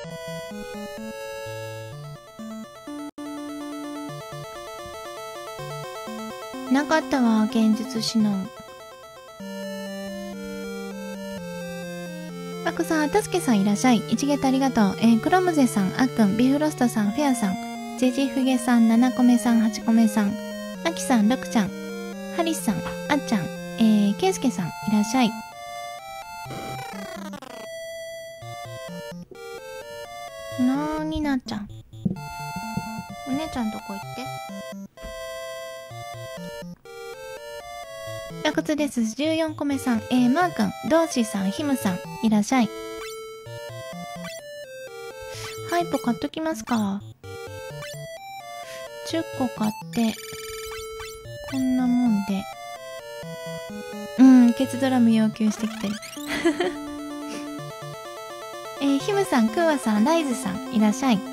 なかったわ、現実シノン。パクさん、たすけさんいらっしゃい。一ゲットありがとう。クロムゼさん、あっくん、ビフロストさん、フェアさん、ジェジフゲさん、7個目さん、8個目さん、アキさん、ロクちゃん、ハリスさん、あっちゃん、ケイスケさん、いらっしゃい。なーになっちゃん。お姉ちゃんどこ行って。ラクツです。14個目さん、マー君、ドーシーさん、ヒムさん、いらっしゃい。ハイポ買っときますか。10個買って、こんなもんで。ケツドラム要求してきてる。ヒムさん、クーワさん、ライズさん、いらっしゃい。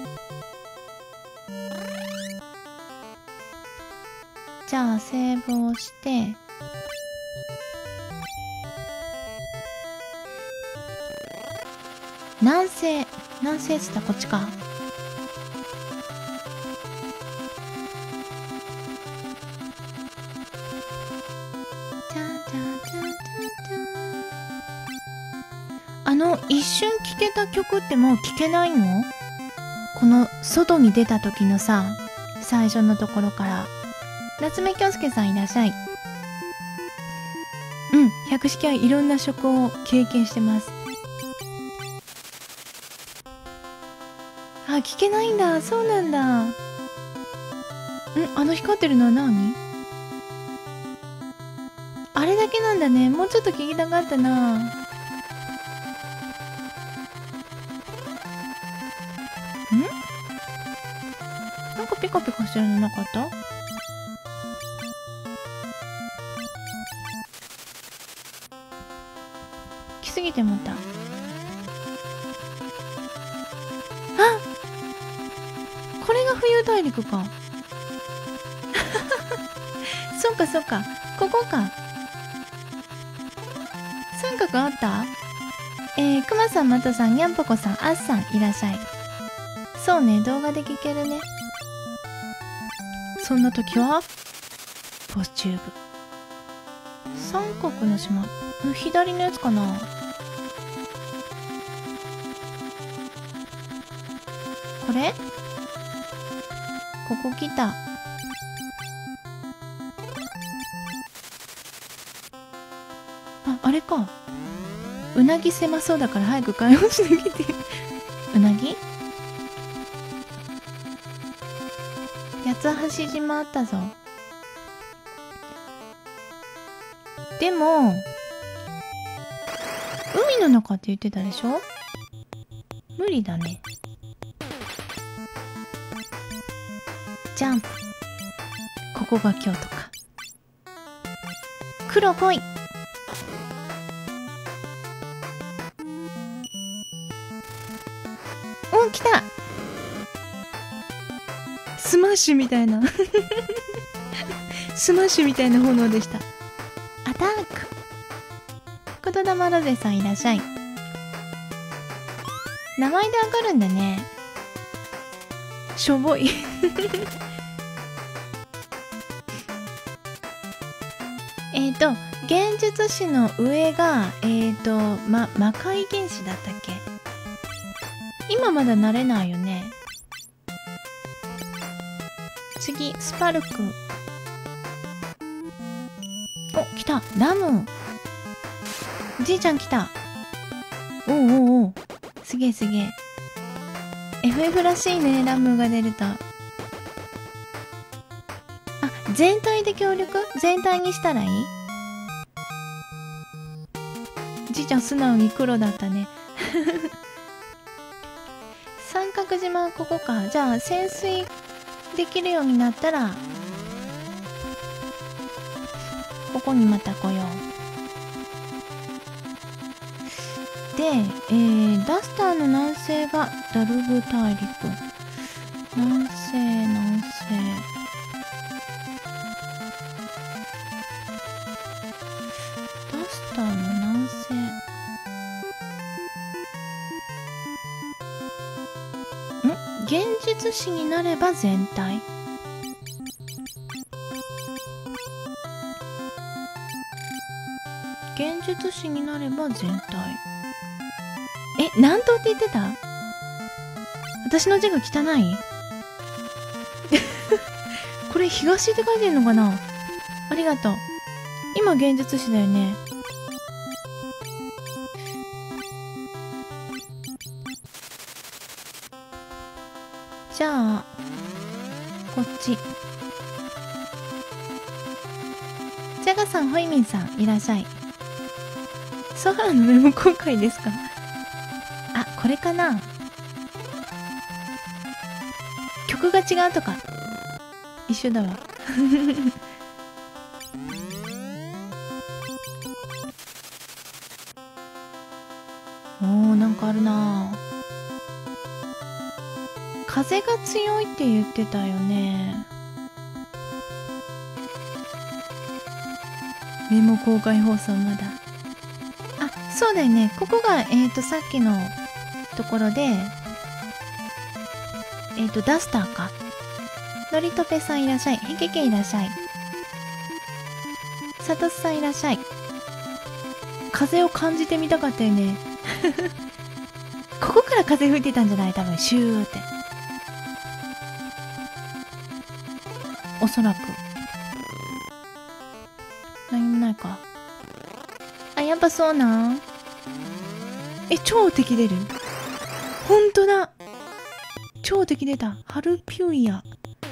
じゃあ、セーブをして、南西って言ったらこっちか。一瞬聴けた曲ってもう聴けないの？この外に出た時のさ、最初のところから。夏目京介さんいらっしゃい。百式はいろんな職を経験してます。あ、聞けないんだ。そうなんだ。光ってるのは何？あれだけなんだね。もうちょっと聞きたかったな。なんかピカピカしてるのなかった？来すぎてもった。あ、これが冬大陸か。そうかそうか、ここか。三角あった？くまさん、まとさん、にゃんぽこさん、あっさんいらっしゃい。そうね、動画で聞けるね。そんな時はポスチューブ。三角の島、左のやつかな。これ？ここ来た。あれか。うなぎ狭そうだから早く解放してきて。うなぎ？八橋島あったぞ。でも海の中って言ってたでしょ？無理だね。ジャンプ。ここが京都か。黒来い。お、来た。スマッシュみたいなスマッシュみたいな炎でした。アタック。言霊ロゼさんいらっしゃい。名前でわかるんだね。しょぼい現実史の上が魔界原始だったっけ？今まだ慣れないよね。次、スパルク。お、来た。ラム。じいちゃん来た。おうおうおう。すげえすげえ。FF らしいね、ラムが出ると。あ、全体で協力？全体にしたらいい？じいちゃん素直に黒だったね。三角島はここか。じゃあ潜水できるようになったらここにまた来よう。で、ダスターの南西がダルブ大陸。南西南西。ダスターの南西。 現実師になれば全体。現実師になれば全体。南東って言ってた？私の字が汚い？これ東って書いてんのかな？ありがとう。今現実師だよね。じゃあこっち。ジャガさん、ホイミンさん、いらっしゃい。ソハラのメモ公開ですか？あ、これかな。曲が違うとか。一緒だわ。おー、なんかあるな。風が強いって言ってたよね。メモ公開放送まだ。あ、そうだよね。ここがさっきのところでダスターか。のりとぺさんいらっしゃい。へけけいらっしゃい。さとすさんいらっしゃい。風を感じてみたかったよね。ここから風吹いてたんじゃない？多分シューって、おそらく。何もないか。あ、やっぱそうなん？超敵出る？ほんとだ、超敵出た。ハルピューヤ。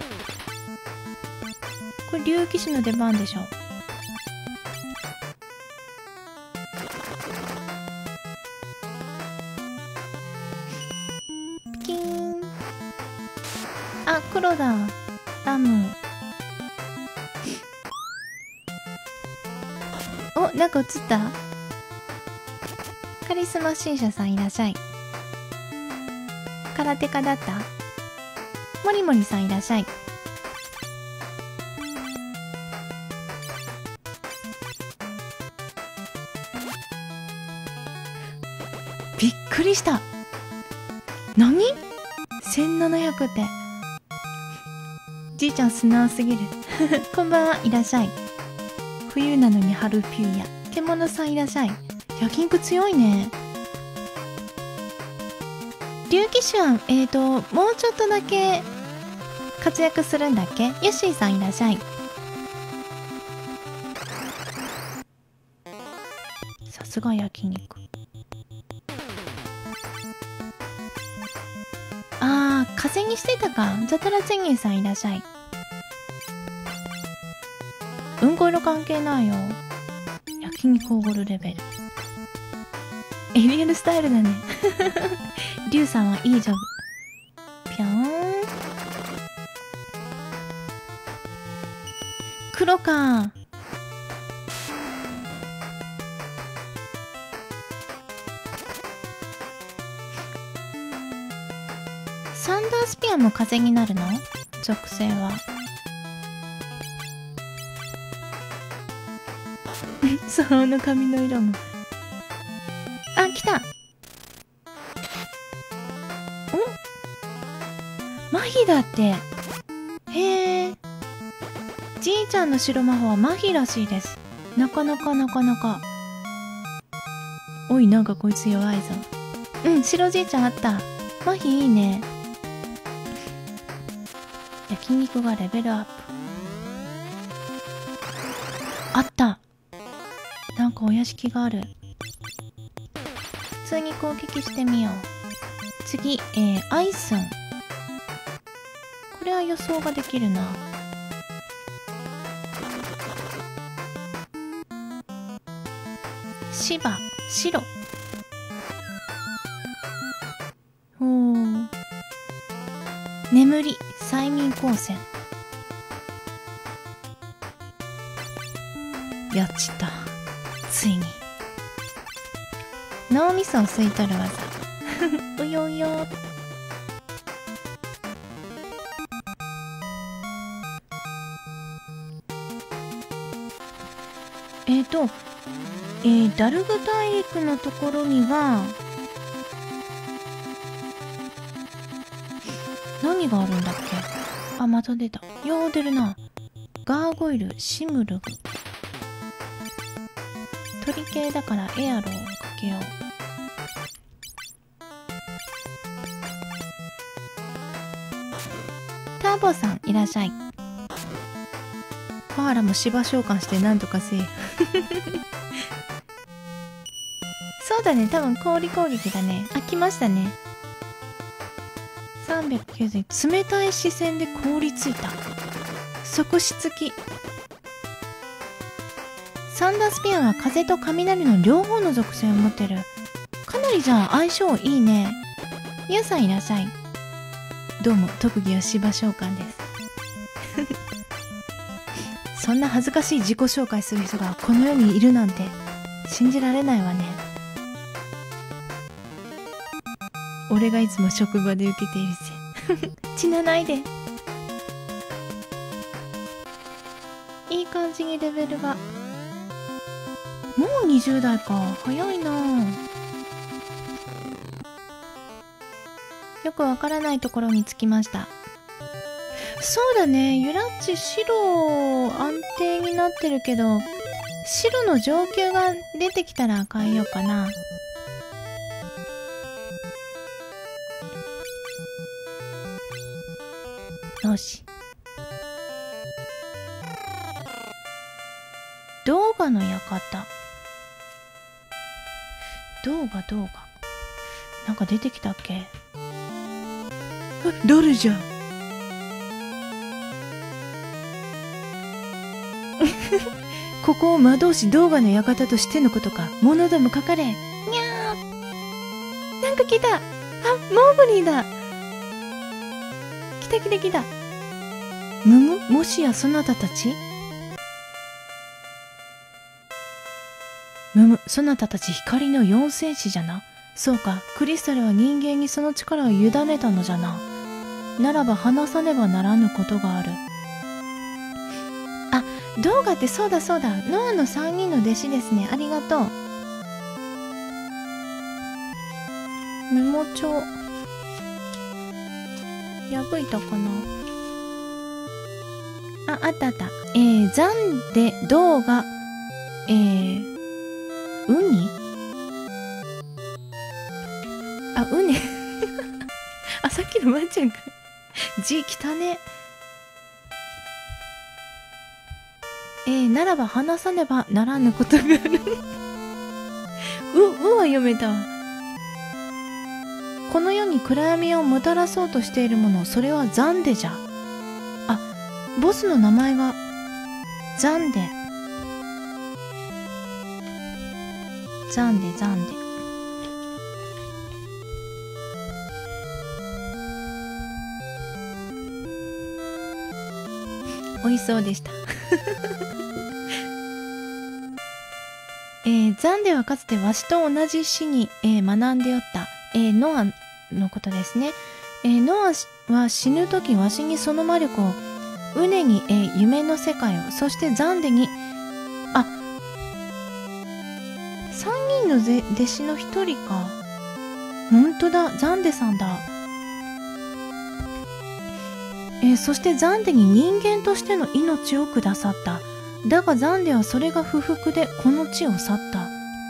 これ竜騎士の出番でしょ。ピキーン。あ、黒だ。ラム。お、なんか映った？カリスマ新社さんいらっしゃい。空手家だった？もりもりさんいらっしゃい。びっくりした。何 ?1700 って。じいちゃん素直すぎる。こんばんは、いらっしゃい。冬なのに春ピューヤ。獣さんいらっしゃい。焼肉強いね。竜騎士はもうちょっとだけ活躍するんだっけ？ヨッシーさんいらっしゃい。さすが焼肉。あー、風にしてたか。ザタラ宣言さんいらっしゃい。うんこ色関係ないよ。焼肉おごるレベル。エリアルスタイルだね。リュウさんはいいジョブ。ぴょーん。黒か。サンダースピアも風になるの？属性は。その髪の色も。あ、来た。お、マヒだって。へえ。じいちゃんの白魔法はマヒらしいです。なかなか。おい、なんかこいつ弱いぞ。うん、白じいちゃんあった。マヒいいね。焼肉がレベルアップ。あった。なんかお屋敷がある。普通に攻撃してみよう。次、アイスン。これは予想ができるな。シバ、白。おー。眠り、催眠光線。やっちった。ついに。脳みそを吸い取る技。うようよ。ダルグ大陸のところには何があるんだっけ。あ、また出た。よう出るな。ガーゴイル、シムルグ。鳥系だからエアロをかけよう。ターボさんいらっしゃい。コアラも芝召喚してなんとかせえ。そうだね、多分氷攻撃だね。あ、来ましたね。390。冷たい視線で凍りついた。即死き。サンダースピアンは風と雷の両方の属性を持ってる。かなりじゃあ相性いいね。ゆうさんいらっしゃい。どうも、特技は芝召喚です。そんな恥ずかしい自己紹介する人がこの世にいるなんて信じられないわね。俺がいつも職場で受けているぜ。死なないで。いい感じにレベルが。もう20代か。早いな。よくわからないところに着きました。そうだね、ユラッチ白安定になってるけど、白の上級が出てきたら変えようかな。よし。動画の館。動画。なんか出てきたっけ。誰じゃ。ここを魔導士動画の館としてのことか。物でも書かれ。にゃー。なんか来た。あ、モーグリーだ。来た。もしやそなたたち。そなたたち光の四戦士じゃな。そうか、クリスタルは人間にその力を委ねたのじゃな。ならば話さねばならぬことがある。あ、動画ってそうだ。ノアの3人の弟子ですね。ありがとう。メモ帳破いたかな。あったザンで動画ウニウネあ、さっきのワンちゃんが字汚ね。ならば話さねばならぬことがあるは読めたわ。この世に暗闇をもたらそうとしているもの、それはザンデじゃ。あ、ボスの名前がザンデ。美味しそうでしたザンデはかつてわしと同じ市に、学んでおった、ノアのことですね。ノアは死ぬ時わしにその魔力を、ウネに、夢の世界を、そしてザンデに、あ、3人の弟子の1人か。ほんとだ、ザンデさんだ。そしてザンデに人間としての命をくださった。だがザンデはそれが不服でこの地を去った。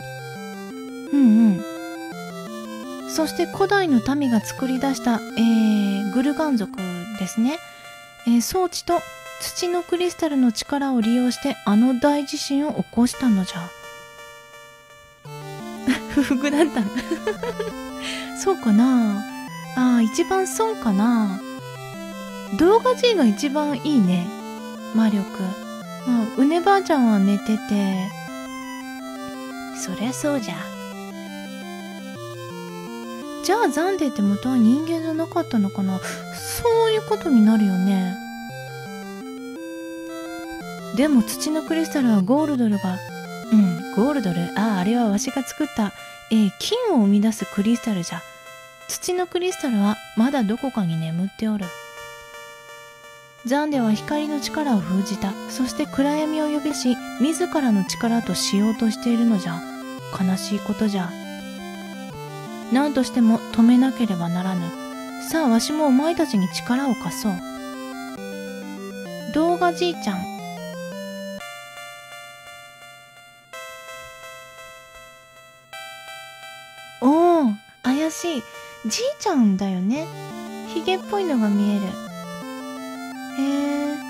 そして古代の民が作り出した、グルガン族ですね。装置と土のクリスタルの力を利用してあの大地震を起こしたのじゃ。不服だったそうかなあ。一番損かな。動画 G が一番いいね、魔力。うねばあちゃんは寝てて、そりゃそうじゃ。じゃあザンデって元は人間じゃなかったのかな。そういうことになるよね。でも土のクリスタルはゴールドルが、ゴールドル、あれはわしが作った、金を生み出すクリスタルじゃ。土のクリスタルはまだどこかに眠っておる。ザンデは光の力を封じた。そして暗闇を呼び出し、自らの力としようとしているのじゃ。悲しいことじゃ。何としても止めなければならぬ。 さあわしもお前たちに力を貸そう。動画じいちゃん。おー、怪しい。じいちゃんだよね。ヒゲっぽいのが見える。へえ。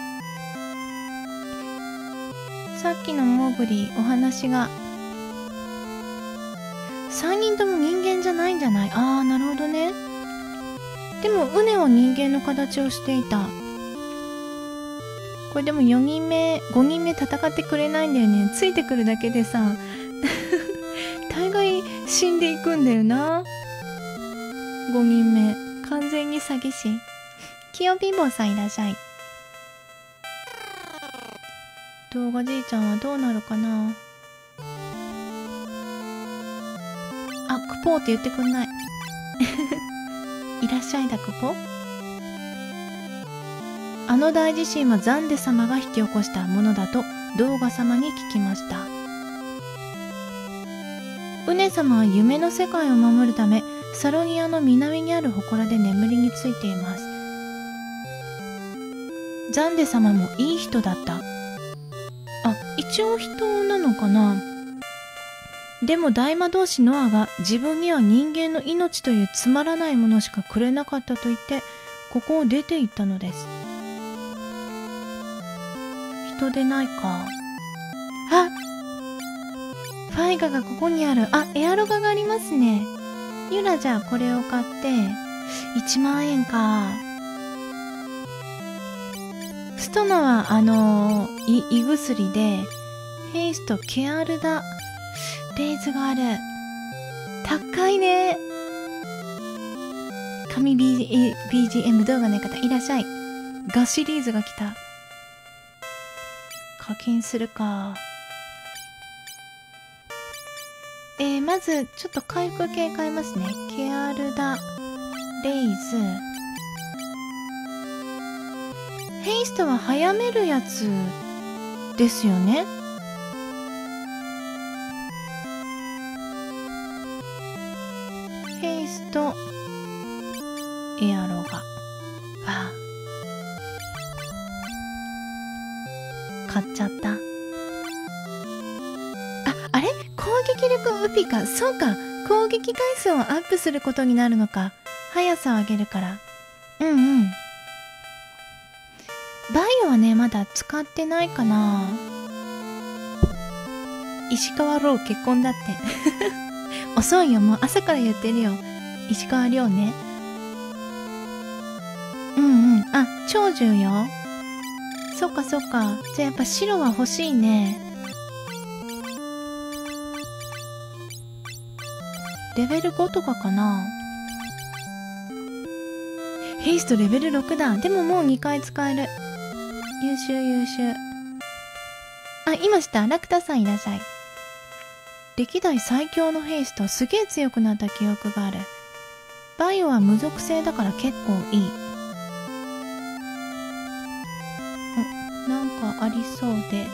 さっきのモーグリお話が。3人とも人間じゃないんじゃない？あー、なるほどね。でもウネは人間の形をしていた。これでも4人目5人目戦ってくれないんだよね。ついてくるだけでさ大概死んでいくんだよな。5人目完全に詐欺師。キヨピンボーさんいらっしゃい。動画じいちゃんはどうなるかな。あ、クポーって言ってくんないいらっしゃいだクポ。あの大地震はザンデ様が引き起こしたものだと動画様に聞きました。ウネ様は夢の世界を守るためサロニアの南にある祠で眠りについています。ザンデ様もいい人だった。あ、一応人なのかな。でも大魔導士ノアが自分には人間の命というつまらないものしかくれなかったと言ってここを出て行ったのです。人でないか。あ、ファイガがここにある。あ、エアロガがありますね。ユラ、じゃあこれを買って1万円か。ストナは胃薬でヘイストケアルダレイズがある。高いね。神 BGM 動画の方いらっしゃい。ガシリーズが来た。課金するか。まずちょっと回復系買いますね。ケアルダレイズ。ヘイストは早めるやつですよね。ヘイストエアロガ。わあ、買っちゃった。あれ攻撃力ウピか。そうか、攻撃回数をアップすることになるのか。速さを上げるから。うんうん。バイオはねまだ使ってないかな。石川ロー結婚だって遅いよ、もう朝から言ってるよ。石川遼ね。うんうん。あ、長寿よ。そっかそっか。じゃあやっぱ白は欲しいね。レベル5とかかな。ヘイストレベル6だ。でももう2回使える。優秀優秀。あ、いました。ラクタさんいらっしゃい。歴代最強のヘイスト、すげえ強くなった記憶がある。バイオは無属性だから結構いい。なんかありそうで。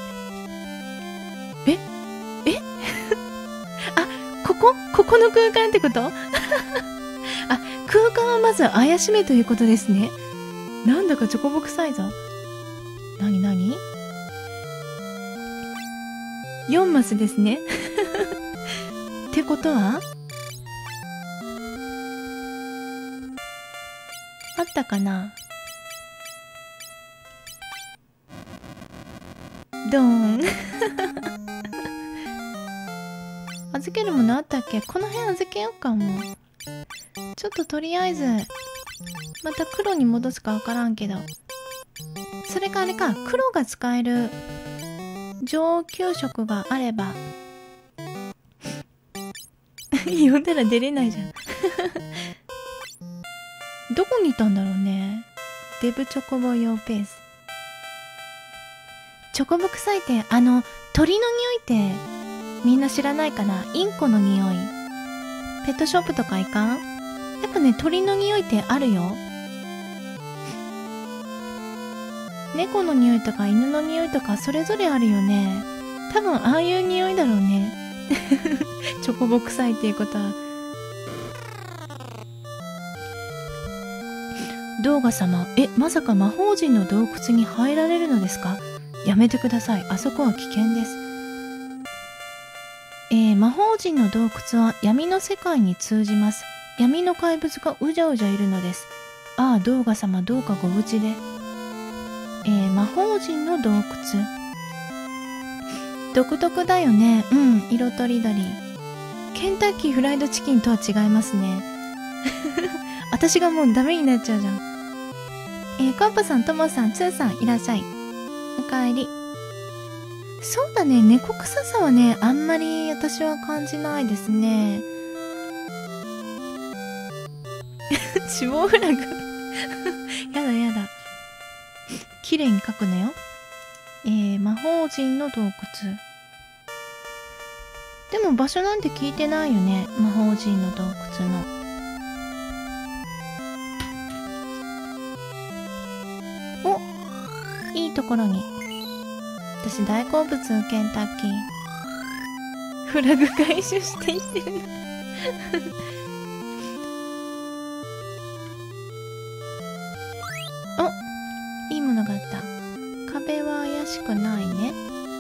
あ、ここの空間ってことあ、空間はまず怪しめということですね。なんだかチョコボ臭いぞ。なになに ?4 マスですね。ってことはあったかな。ドーン。預けるものあったっけ。この辺預けようかも。ちょっととりあえずまた黒に戻すかわからんけど。それかあれか、黒が使える上級色があれば呼んだら出れないじゃんどこにいたんだろうね。デブチョコボ用ペース。チョコボ臭いって鳥の匂いってみんな知らないかな。インコの匂い。ペットショップとか行かん？やっぱね、鳥の匂いってあるよ。猫の匂いとか犬の匂いとかそれぞれあるよね。多分ああいう匂いだろうねチョコボ臭いっていうことは。 動画様、まさか魔法陣の洞窟に入られるのですか？やめてください。あそこは危険です。魔法陣の洞窟は闇の世界に通じます。闇の怪物がうじゃうじゃいるのです。ああ、動画様、どうかご無事で。魔法陣の洞窟。独特だよね。うん、色とりどり。ケンタッキーフライドチキンとは違いますね。私がもうダメになっちゃうじゃん。コッパさん、トモさん、ツーさん、いらっしゃい。おかえり。そうだね、猫臭さはね、あんまり私は感じないですね。死亡フラグ。やだやだ。綺麗に描くのよ。魔法陣の洞窟。でも場所なんて聞いてないよね。魔法陣の洞窟の。お、いいところに。私大好物ケンタッキー。フラグ回収していってる。お、いいものがあった。壁は怪しくないね。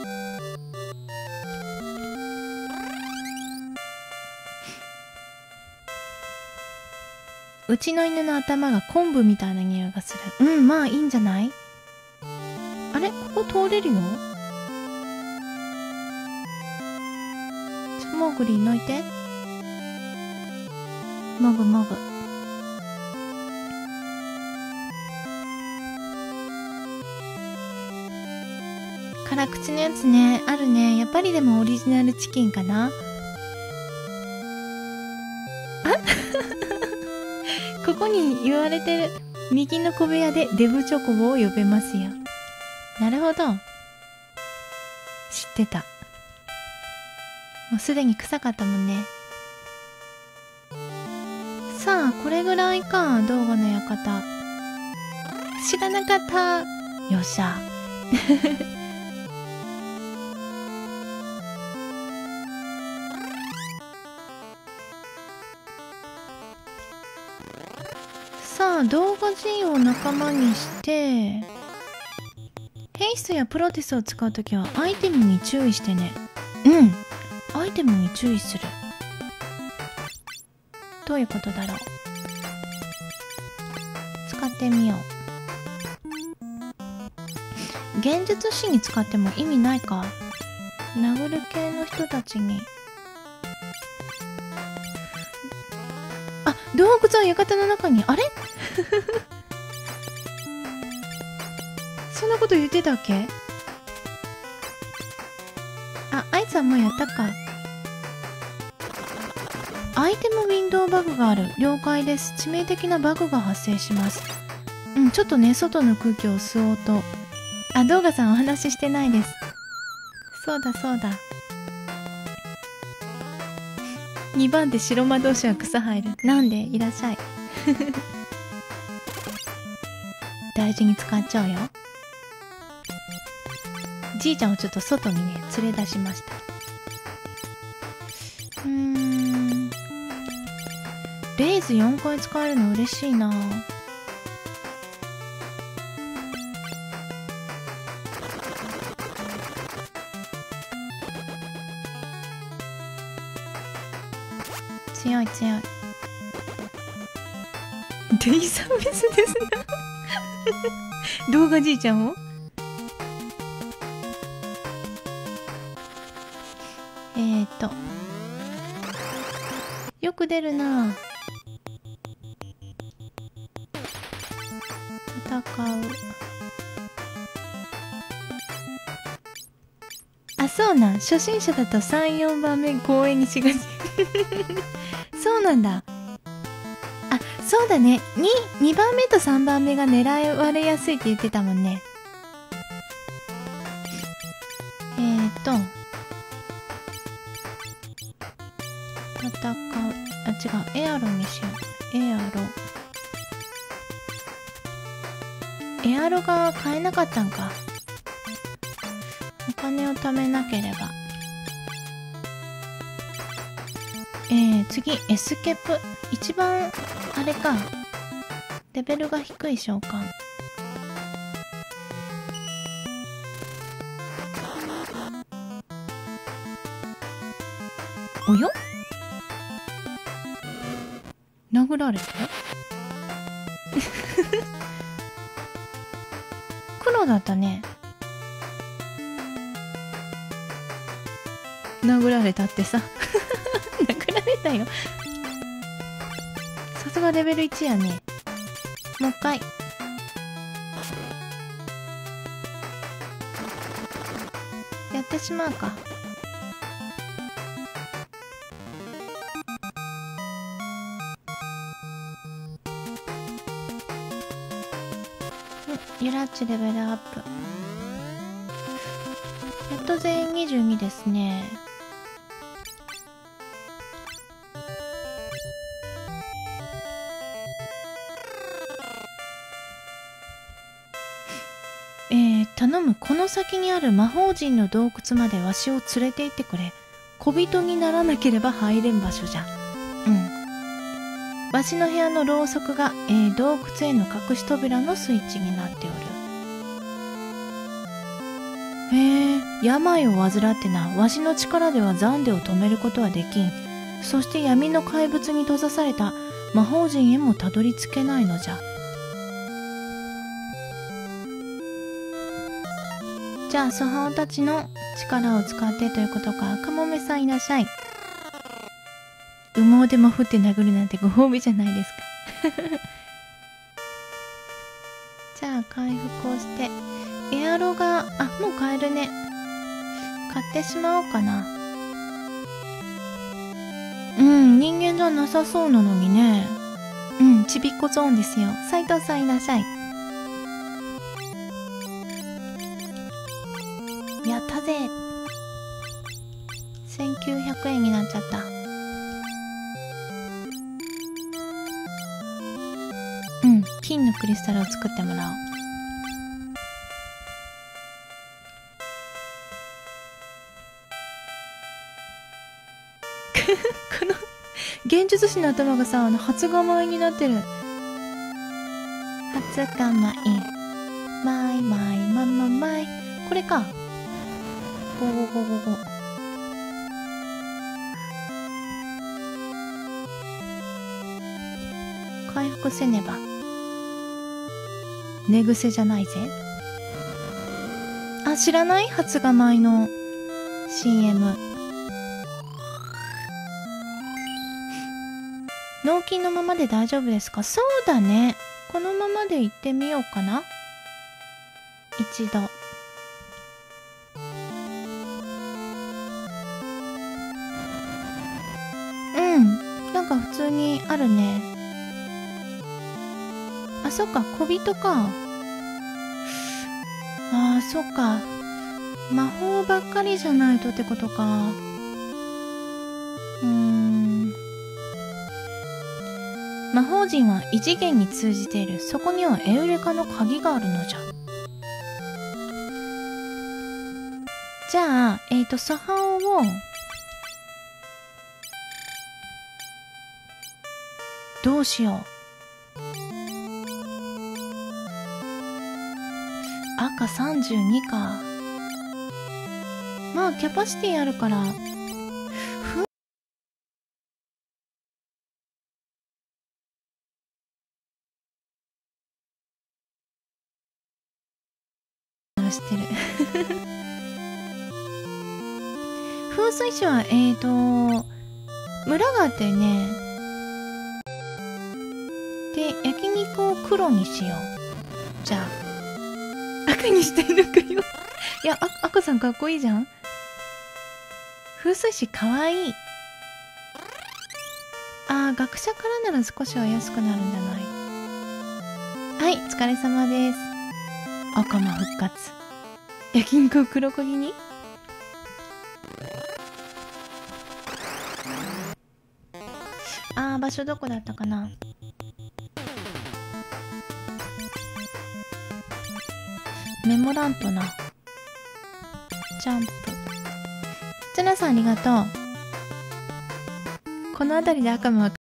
うちの犬の頭が昆布みたいな匂いがする。うん、まあいいんじゃない？あれ？ここ通れるよ？モグリーのいて。もぐもぐ。辛口のやつね、あるね。やっぱりでもオリジナルチキンかな。ここに言われてる右の小部屋でデブチョコボを呼べますよ。なるほど。知ってた。もうすでに臭かったもんね。さあ、これぐらいか、動画の館。知らなかった。よっしゃ。さあ、動画人を仲間にして、ヘイストやプロテスを使うときはアイテムに注意してね。うん。アイテムに注意する。どういうことだろう。使ってみよう。現実師に使っても意味ないか。殴る系の人たちに。あ、洞窟は館の中に。あれそんなこと言ってたっけ？あ、あいつはもうやったか。アイテムウィンドウバグがある。了解です。致命的なバグが発生します。うん、ちょっとね、外の空気を吸おうと。あ、動画さんお話ししてないです。そうだそうだ。2番手白魔導士は草入る。なんで？いらっしゃい。大事に使っちゃうよ。じいちゃんをちょっと外にね、連れ出しました。レイズ4回使えるの嬉しいな。強い強い。デイサービスですな。動画じいちゃんをよく出るな。戦う。あ、そうなん。初心者だと3、4番目公園にしがち。そうなんだ。あ、そうだね。2番目と3番目が狙われやすいって言ってたもんね。戦う。あ、違う。エアロにしよう。エアロ。エアロが買えなかったんか。お金を貯めなければ。次、エスケープ。一番、あれか。 レベルが低い召喚。およ？殴られて黒だったね。殴られたってさ殴られたよ。さすがレベル1やね。もう一回。やってしまうか。ユラッチレベルアップ。やっと全員22ですね。頼む。この先にある魔法陣の洞窟までわしを連れて行ってくれ。小人にならなければ入れん場所じゃ。うん。わしの部屋のろうそくが、洞窟への隠し扉のスイッチになっておる。へえ、病を患ってな。わしの力ではザンデを止めることはできん。そして闇の怪物に閉ざされた魔法陣へもたどり着けないのじゃ。じゃあ、ソハオたちの力を使ってということか。カモメさんいらっしゃい。羽毛でも振って殴るなんてご褒美じゃないですか。じゃあ、回復をして。エアロが、もう買えるね。買ってしまおうかな。人間じゃなさそうなのにね。ちびっこゾーンですよ。斉藤さんいらっしゃい。やったぜ。1900円になっちゃった。金のクリスタルを作ってもらおう。この幻術師の頭がさ、初構えになってる。初構え。マイマイマママイ。これか。ゴゴゴゴゴ。回復せねば。寝癖じゃないぜ。知らない？初構えの CM。納金のままで大丈夫ですか？そうだね。このままで行ってみようかな。一度。なんか普通にあるね。そっか、小人か。そっか。魔法ばっかりじゃないとってことか。魔法陣は異次元に通じている。そこにはエウレカの鍵があるのじゃ。じゃあ、ソハオを、どうしよう。赤32か。まあ、キャパシティあるから、してる。風水師は、村があってね。で、焼肉を黒にしよう。じゃあ。赤にしてるのかよ。いや、赤さんかっこいいじゃん。風水師かわいい。学者からなら少しは安くなるんじゃない？はい、お疲れ様です。赤間復活。焼肉を黒焦ぎに？場所どこだったかな？メモらんとな。ジャンプ。ツナさんありがとう。この辺りで赤間は